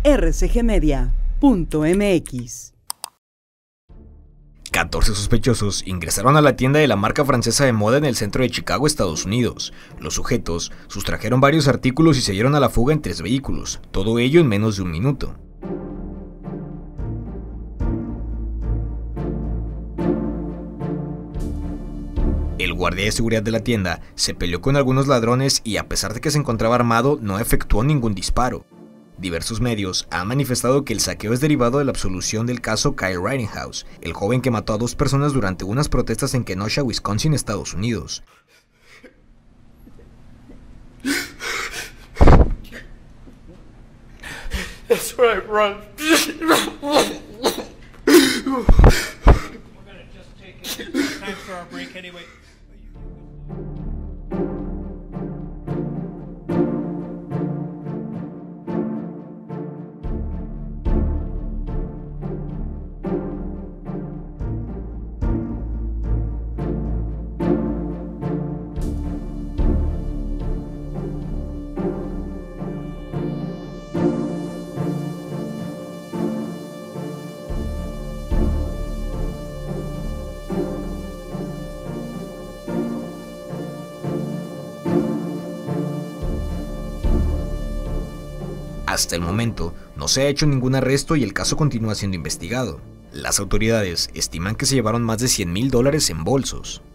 rcgmedia.mx. 14 sospechosos ingresaron a la tienda de la marca francesa de moda en el centro de Chicago, Estados Unidos. Los sujetos sustrajeron varios artículos y se dieron a la fuga en 3 vehículos, todo ello en menos de un minuto. El guardia de seguridad de la tienda se peleó con algunos ladrones y, a pesar de que se encontraba armado, no efectuó ningún disparo. Diversos medios han manifestado que el saqueo es derivado de la absolución del caso Kyle Rittenhouse, el joven que mató a 2 personas durante unas protestas en Kenosha, Wisconsin, Estados Unidos. That's right, run. We're gonna just take time for our break anyway. Hasta el momento, no se ha hecho ningún arresto y el caso continúa siendo investigado. Las autoridades estiman que se llevaron más de $100,000 en bolsos.